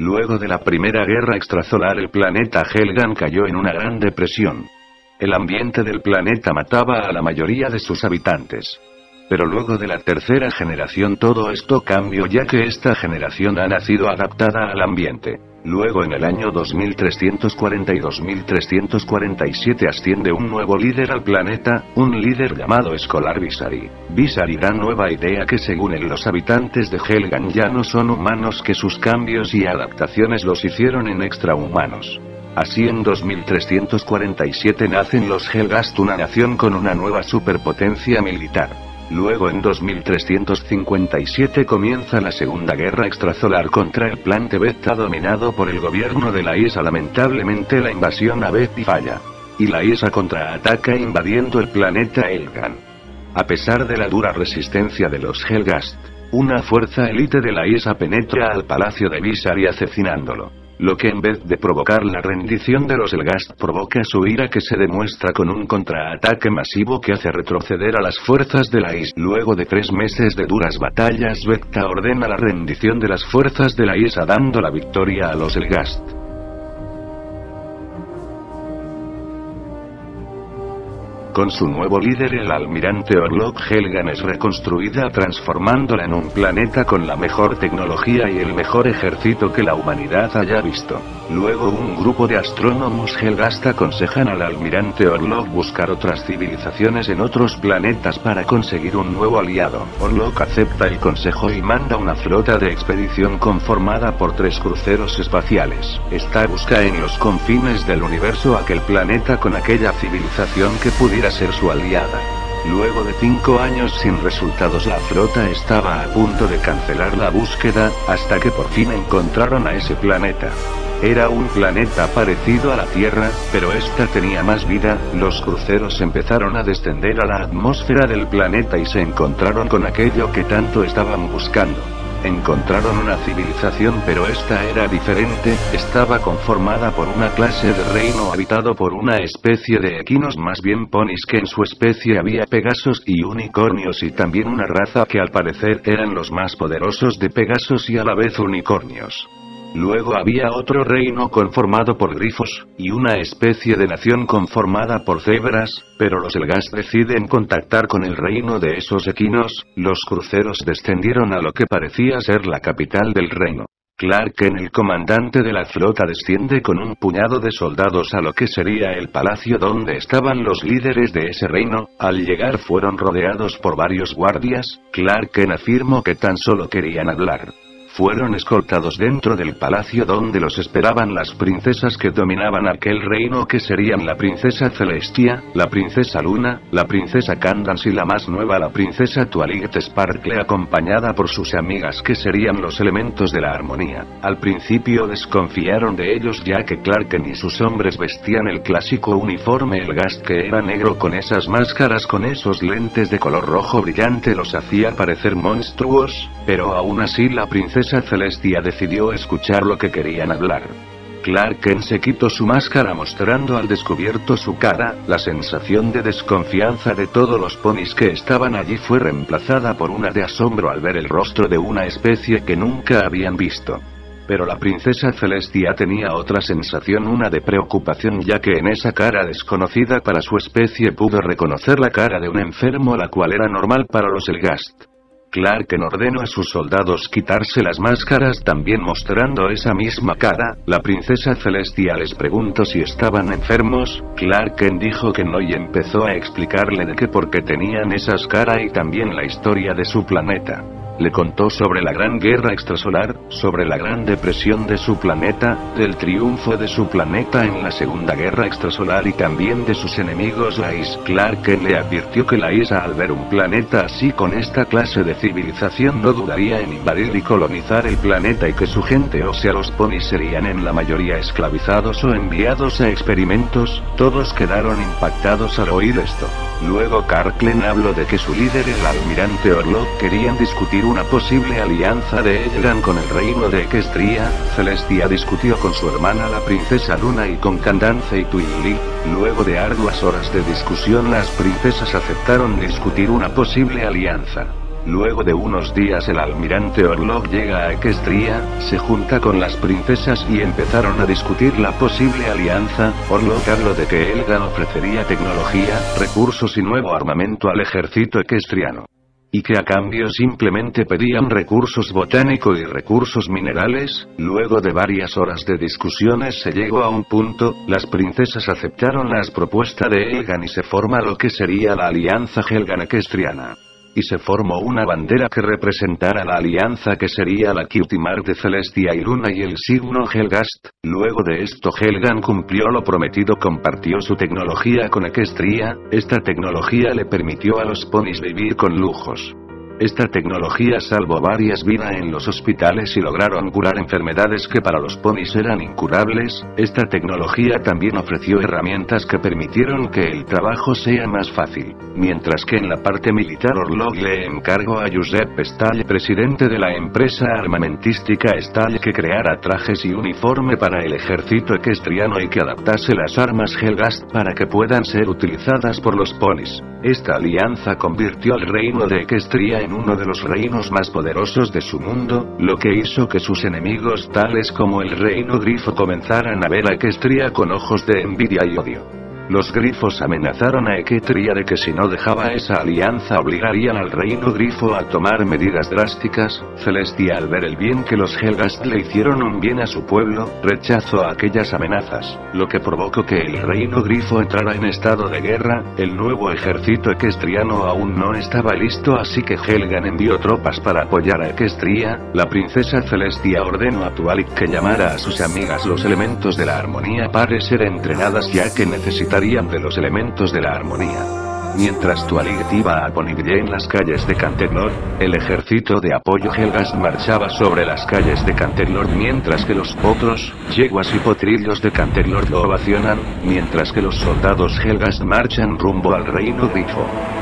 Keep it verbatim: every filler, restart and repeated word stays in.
Luego de la primera guerra extrasolar, el planeta Helghan cayó en una gran depresión. El ambiente del planeta mataba a la mayoría de sus habitantes. Pero luego de la tercera generación todo esto cambió, ya que esta generación ha nacido adaptada al ambiente. Luego en el año dos mil trescientos cuarenta y dos mil trescientos cuarenta y siete asciende un nuevo líder al planeta, un líder llamado Escolar Visari. Visari da nueva idea que según él los habitantes de Helghan ya no son humanos, que sus cambios y adaptaciones los hicieron en extrahumanos. Así en dos mil trescientos cuarenta y siete nacen los Helghast, una nación con una nueva superpotencia militar. Luego en dos mil trescientos cincuenta y siete comienza la Segunda Guerra Extrasolar contra el Plan Beta dominado por el gobierno de la I S A. Lamentablemente la invasión a Beti falla. Y la I S A contraataca invadiendo el planeta Helghan. A pesar de la dura resistencia de los Helghast, una fuerza élite de la I S A penetra al palacio de Visari asesinándolo. Lo que en vez de provocar la rendición de los Helghast provoca su ira, que se demuestra con un contraataque masivo que hace retroceder a las fuerzas de la I S A. Luego de tres meses de duras batallas, Vecta ordena la rendición de las fuerzas de la I S A, dando la victoria a los Helghast. Con su nuevo líder, el almirante Orlok, Helghan es reconstruida transformándola en un planeta con la mejor tecnología y el mejor ejército que la humanidad haya visto. Luego un grupo de astrónomos Helghast aconsejan al almirante Orlok buscar otras civilizaciones en otros planetas para conseguir un nuevo aliado. Orlok acepta el consejo y manda una flota de expedición conformada por tres cruceros espaciales. Esta busca en los confines del universo aquel planeta con aquella civilización que pudiera ser su aliada. Luego de cinco años sin resultados, la flota estaba a punto de cancelar la búsqueda, hasta que por fin encontraron a ese planeta. Era un planeta parecido a la Tierra, pero esta tenía más vida. Los cruceros empezaron a descender a la atmósfera del planeta y se encontraron con aquello que tanto estaban buscando. Encontraron una civilización, pero esta era diferente, estaba conformada por una clase de reino habitado por una especie de equinos, más bien ponis, que en su especie había pegasos y unicornios, y también una raza que al parecer eran los más poderosos de pegasos y a la vez unicornios. Luego había otro reino conformado por grifos, y una especie de nación conformada por cebras, pero los Helghast deciden contactar con el reino de esos equinos. Los cruceros descendieron a lo que parecía ser la capital del reino. Clark Kent, el comandante de la flota, desciende con un puñado de soldados a lo que sería el palacio donde estaban los líderes de ese reino. Al llegar fueron rodeados por varios guardias. Clark Kent afirmó que tan solo querían hablar. Fueron escoltados dentro del palacio donde los esperaban las princesas que dominaban aquel reino, que serían la princesa Celestia, la princesa Luna, la princesa Candance y la más nueva, la princesa Twilight Sparkle, acompañada por sus amigas que serían los elementos de la armonía. Al principio desconfiaron de ellos, ya que Clark Kent y sus hombres vestían el clásico uniforme Helghast, que era negro con esas máscaras con esos lentes de color rojo brillante, los hacía parecer monstruos, pero aún así la princesa Celestia decidió escuchar lo que querían hablar. Clark Kent se quitó su máscara mostrando al descubierto su cara. La sensación de desconfianza de todos los ponis que estaban allí fue reemplazada por una de asombro al ver el rostro de una especie que nunca habían visto. Pero la princesa Celestia tenía otra sensación, una de preocupación, ya que en esa cara desconocida para su especie pudo reconocer la cara de un enfermo, la cual era normal para los Helghast. Clark Kent ordenó a sus soldados quitarse las máscaras, también mostrando esa misma cara. La princesa Celestia les preguntó si estaban enfermos. Clark Kent dijo que no y empezó a explicarle de qué por qué tenían esas caras y también la historia de su planeta. Le contó sobre la Gran Guerra Extrasolar, sobre la Gran Depresión de su planeta, del triunfo de su planeta en la Segunda Guerra Extrasolar y también de sus enemigos la I S A. Clark Kent le advirtió que la I S A, al ver un planeta así con esta clase de civilización, no dudaría en invadir y colonizar el planeta, y que su gente, o sea los ponis, serían en la mayoría esclavizados o enviados a experimentos. Todos quedaron impactados al oír esto. Luego Clark Kent habló de que su líder, el almirante Orlok, querían discutir una posible alianza de Helghan con el reino de Equestria. Celestia discutió con su hermana la princesa Luna y con Candance y Twilight. Luego de arduas horas de discusión, las princesas aceptaron discutir una posible alianza. Luego de unos días el almirante Orlok llega a Equestria, se junta con las princesas y empezaron a discutir la posible alianza. Orlok habló de que Helgan ofrecería tecnología, recursos y nuevo armamento al ejército equestriano. Y que a cambio simplemente pedían recursos botánicos y recursos minerales. Luego de varias horas de discusiones se llegó a un punto, las princesas aceptaron las propuestas de Helgan y se forma lo que sería la alianza Helgan-Equestriana. Y se formó una bandera que representara la alianza que sería la Cutie-Mark de Celestia y Luna y el signo Helgast. Luego de esto Helgan cumplió lo prometido, compartió su tecnología con Equestria. Esta tecnología le permitió a los ponis vivir con lujos. Esta tecnología salvó varias vidas en los hospitales y lograron curar enfermedades que para los ponis eran incurables. Esta tecnología también ofreció herramientas que permitieron que el trabajo sea más fácil. Mientras que en la parte militar Orlok le encargó a Josep Stall, presidente de la empresa armamentística Stall, que creara trajes y uniforme para el ejército equestriano y que adaptase las armas Helgast para que puedan ser utilizadas por los ponis. Esta alianza convirtió al reino de Equestria en uno de los reinos más poderosos de su mundo, lo que hizo que sus enemigos tales como el reino grifo comenzaran a ver a Equestria con ojos de envidia y odio. Los grifos amenazaron a Equestria de que si no dejaba esa alianza obligarían al reino grifo a tomar medidas drásticas. Celestia, al ver el bien que los Helgast le hicieron un bien a su pueblo, rechazó aquellas amenazas, lo que provocó que el reino grifo entrara en estado de guerra. El nuevo ejército equestriano aún no estaba listo, así que Helgan envió tropas para apoyar a Equestria. La princesa Celestia ordenó a Tualik que llamara a sus amigas los elementos de la armonía para ser entrenadas, ya que necesitarían de los elementos de la armonía. Mientras Tualik iba a Poniville en las calles de Canterlot, el ejército de apoyo Helgast marchaba sobre las calles de Canterlot, mientras que los potros, yeguas y potrillos de Canterlot lo ovacionan, mientras que los soldados Helgast marchan rumbo al reino grifo.